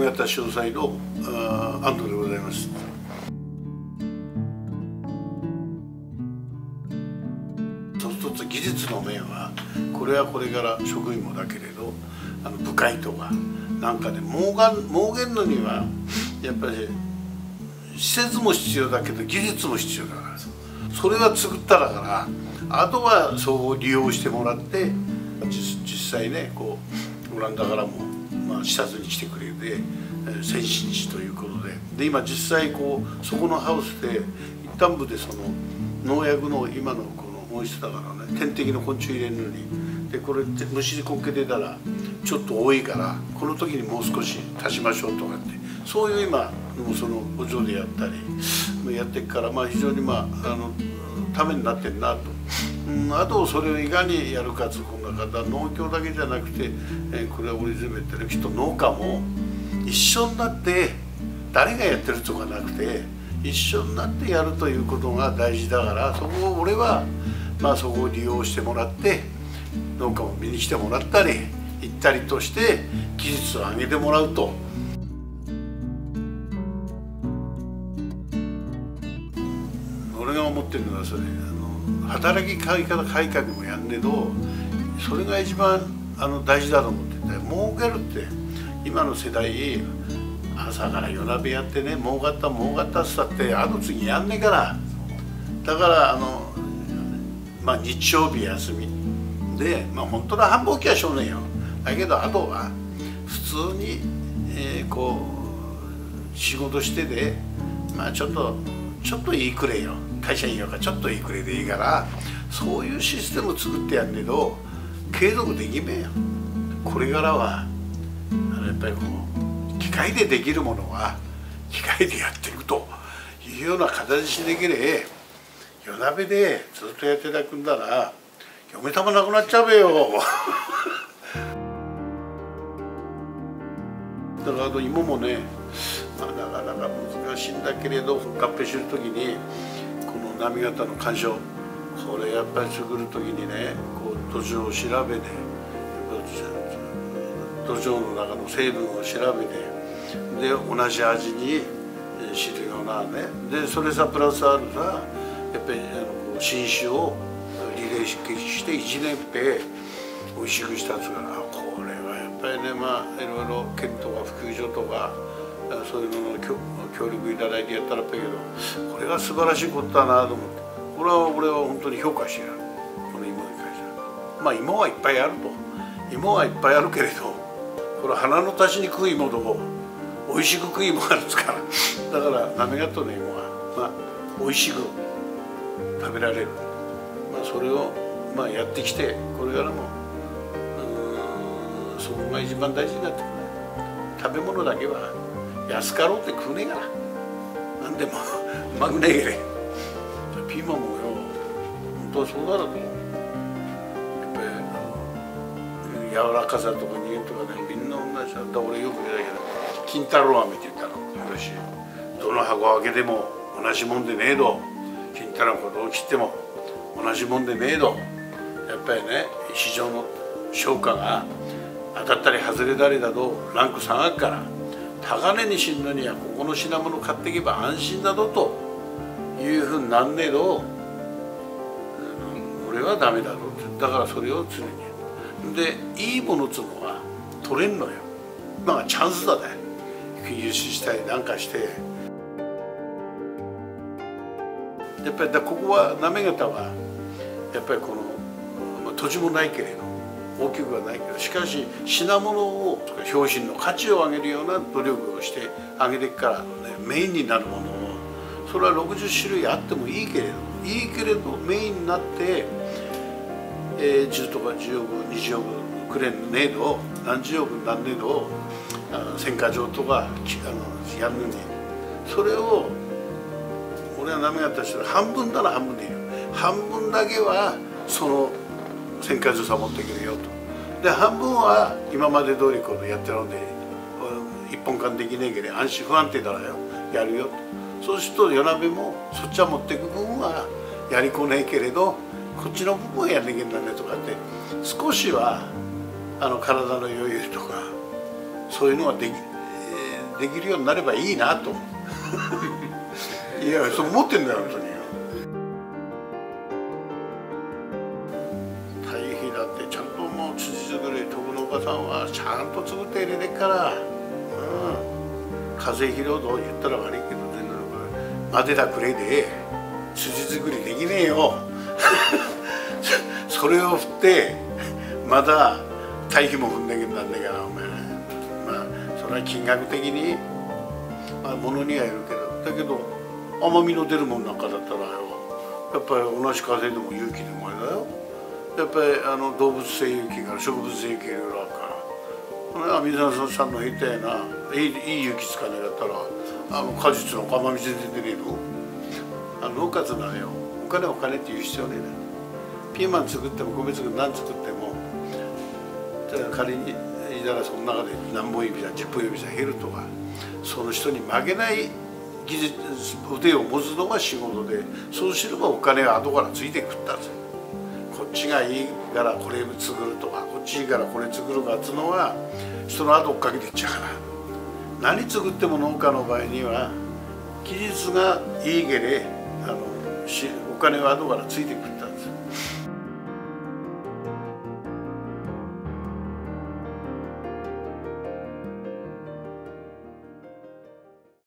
行方詳細の安藤でございます。一つ技術の面はこれはこれから職員もだけれど部会とかなんかで儲けるのにはやっぱり施設も必要だけど技術も必要だからそれは作っただからあとはそう利用してもらって実際ねこうオランダからも視察に来てくれて先進地ということで今実際こうそこのハウスで一旦部でその農薬の今のこの温室だからね天敵の昆虫入れるのにでこれ虫にこけてたらちょっと多いからこの時にもう少し足しましょうとかってそういう今その補助でやったりやっていくから非常にためになってるなと。あとそれをいかにやるかというこんな方農協だけじゃなくてこれは織詰めてる人農家も一緒になって誰がやってるとかなくて一緒になってやるということが大事だからそこを俺はそこを利用してもらって農家も見に来てもらったり行ったりとして技術を上げてもらうと。俺が思ってるのはそれ働き方改革もやんねえどそれが一番大事だと思ってて儲けるって今の世代朝から夜鍋やってね儲かったっつったって後次やんねえからだから日曜日休みで本当の繁忙期はしょうねえよだけどあとは普通に、こう仕事してでちょっといいくれよ会社員よかちょっといいくれでいいからそういうシステム作ってやんねえど継続できめえよ。これからはやっぱりこう機械でできるものは機械でやっていくというような形でできれ夜鍋でずっとやっていただくんだら嫁玉なくなっちゃうべよだから芋もねなかなか難しいんだけれど合併する時にこの波形の干渉これやっぱり作る時にねこう土壌を調べて土壌の中の成分を調べてで同じ味にするようなねでそれさプラスあるさやっぱり新種をリレーして1年で美味しくしたやつがこれはやっぱりねいろいろ県とか普及所とかそういうのの協力いただいてやったらっぺけどこれが素晴らしいことだなと思ってこれは俺は本当に評価してやるこの芋に関しては。芋はいっぱいあると芋はいっぱいあるけれどこれ鼻の足しに食う芋と美味しく食う芋があるんですからだから行方の芋は美味しく食べられるそれをやってきてこれからもそこが一番大事になってくる。食べ物だけは安かろうって食うねえから何でもうまくねえけれピーマンもよ本当はそうだろうと思う。やっぱり柔らかさとか匂いとかねみんな同じだった俺よく言うだけど金太郎飴って言ったのよしどの箱開けても同じもんでねえど金太郎のことを切っても同じもんでねえどやっぱりね市場の評価が当たったり外れたりだとランク下がるから高値にしんのにはここの品物買っていけば安心だぞというふうになんねえど俺はダメだろってだからそれを常にでいいものっつうのは取れんのよチャンスだね輸出したりなんかしてやっぱりここは行方はやっぱりこの土地もないけれど大きくはないけどしかし品物を商品の価値を上げるような努力をしてあげていくから、ね、メインになるものをそれは60種類あってもいいけれどメインになって、10とか10億20億くれんねえど何十億になんねえど選果場とかやるのにそれを俺は行方として半分なら半分でいいよ半分だけはその選果場さ持っていけるよとで半分は今まで通りこうやってるので一本化できねえけど安心不安定だからよやるよとそうすると夜鍋もそっちは持っていく分はやりこねえけれどこっちの部分はやんなきゃいけないねとかって少しは体の余裕とかそういうのができるようになればいいなといやそう思ってんだよ本当に。堆肥だってちゃんともう土作り徳のおばさんはちゃんと作って入れてっから、化成肥料と言ったら悪いけど全然までだくれで土作りできねえよそれを振ってまだ堆肥も踏んでけんなんだからお前、まあそれは金額的にまあものにはよるけど、だけど甘みの出るもんなんかだったらよやっぱり同じ化成でも有機でもあれだよ、やっぱり動物性有機から植物性有機いろいろあるから、水野さんの言ったようないい有機使わなかったら果実の甘み全然出ねえの。農家ってのはよお金って言う必要ねえな。ピーマン作っても米作っても何作っても仮にだからその中で何本指だ10本指だ減るとかその人に負けない技術腕を持つのが仕事で、そうすればお金は後からついてくったんですよ。こっちがいいからこれ作るとかこっちいいからこれ作るかっつうのは人の後追っかけていっちゃうから、何作っても農家の場合には技術がいいけれお金は後からついてくる。